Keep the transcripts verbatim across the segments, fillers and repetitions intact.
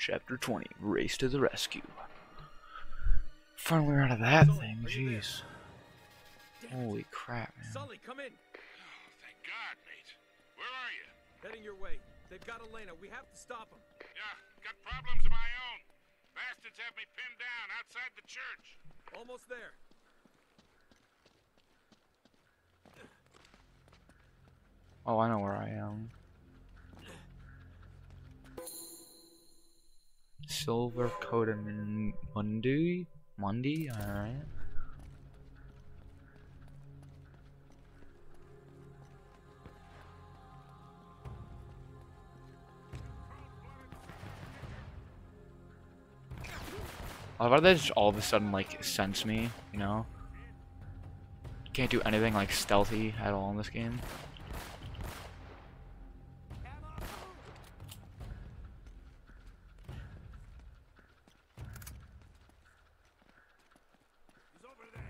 Chapter twenty, Race to the Rescue. Finally we're out of that Sully, thing, are you jeez. there? Holy crap, man. Sully, come in. Oh, thank God, mate. Where are you? Heading your way. They've got Elena. We have to stop them. Yeah, got problems of my own. Bastards have me pinned down outside the church. Almost there. Oh, I know where I am. Silver coated Mundi? Mundi? Alright. Why do they just all of a sudden like sense me, you know? Can't do anything like stealthy at all in this game. He's over there.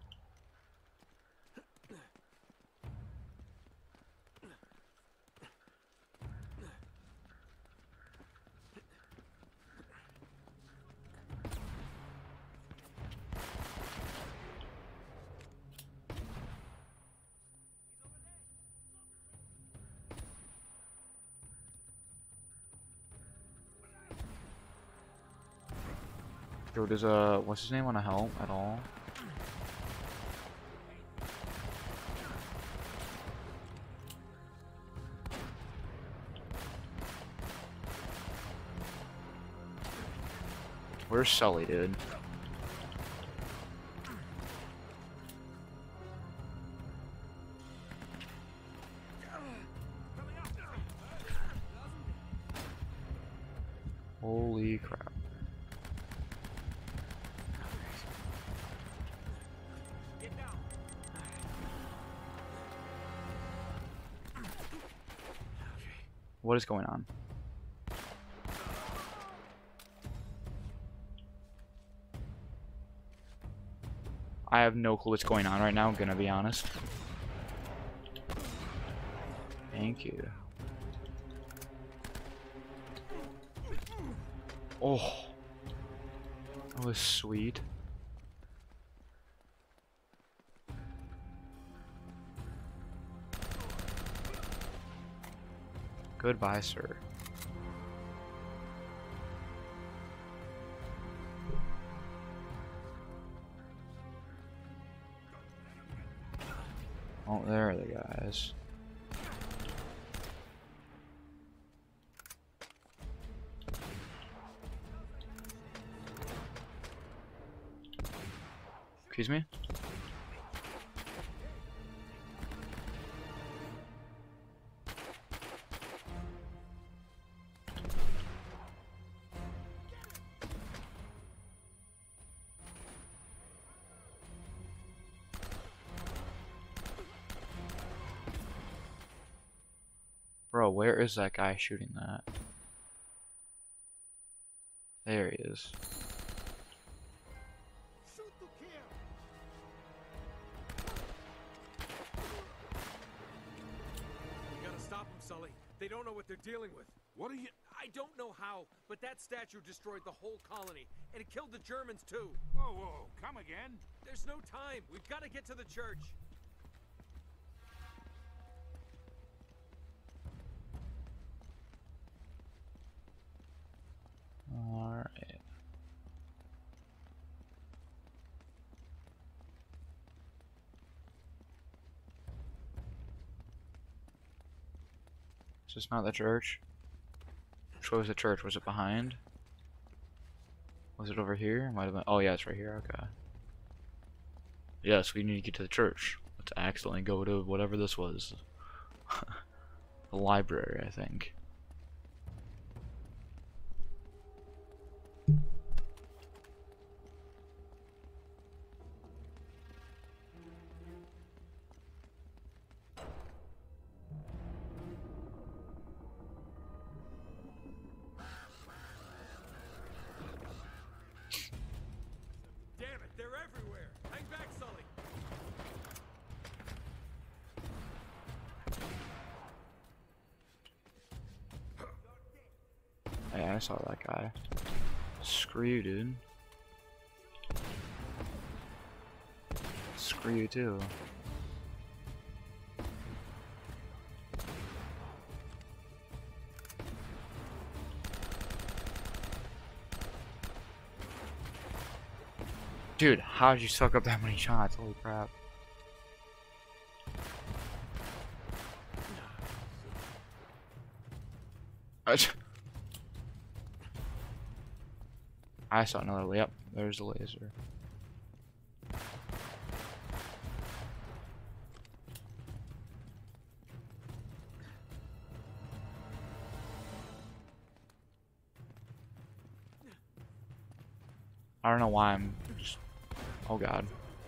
Yo, does uh, what's his name want to help at all? Where's Sully, dude? Holy crap. What is going on? I have no clue what's going on right now, I'm gonna be honest. Thank you. Oh, that was sweet. Goodbye, sir. Oh, there are the guys. Excuse me? Bro, where is that guy shooting that? There he is. We gotta stop them, Sully. They don't know what they're dealing with. What are you... I don't know how, but that statue destroyed the whole colony, and it killed the Germans too. Whoa, whoa, come again? There's no time. We've got to get to the church. Alright. Is this not the church? Which way was the church? Was it behind? Was it over here? Might have been. Oh yeah, it's right here. Okay. Yes, we need to get to the church. Let's accidentally go to whatever this was. The library, I think. Damn it, they're everywhere. Hang back, Sully. I saw that guy. Screw you, dude. Screw you too. Dude, how did you suck up that many shots? Holy crap. I saw another way up. There's the laser. I don't know why I'm just... Oh god.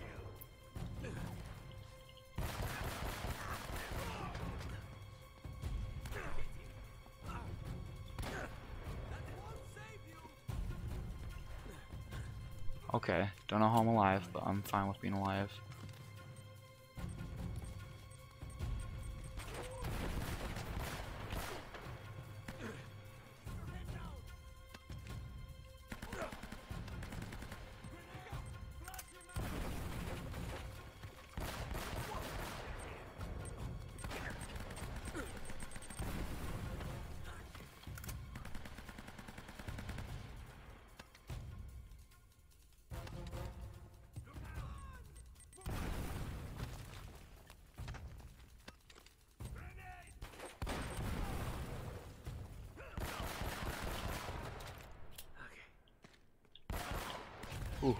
Okay, don't know how I'm alive, but I'm fine with being alive. Ooh.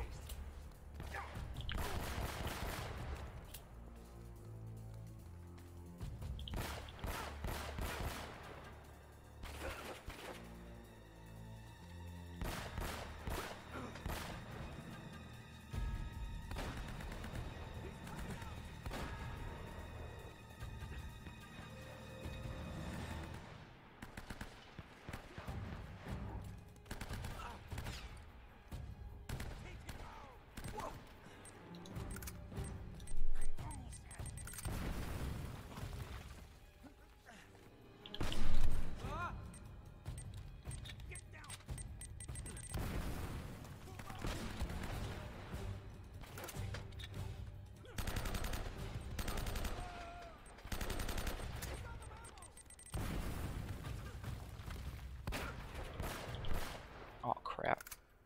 Oh crap.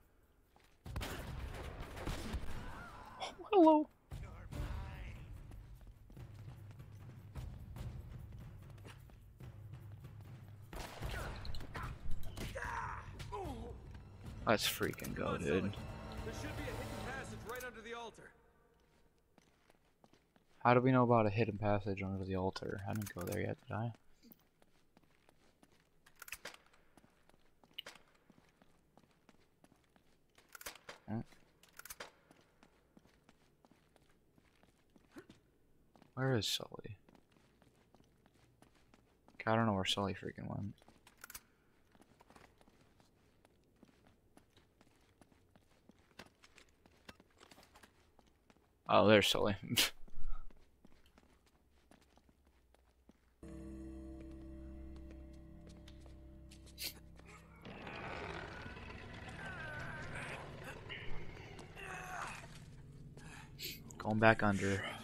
Oh, hello. Let's freaking go, dude. There should be a hidden passage right under the altar. How do we know about a hidden passage under the altar? I didn't go there yet, did I? Hmm. Where is Sully? I don't know where Sully freaking went. Oh, there's Sully. Going back under.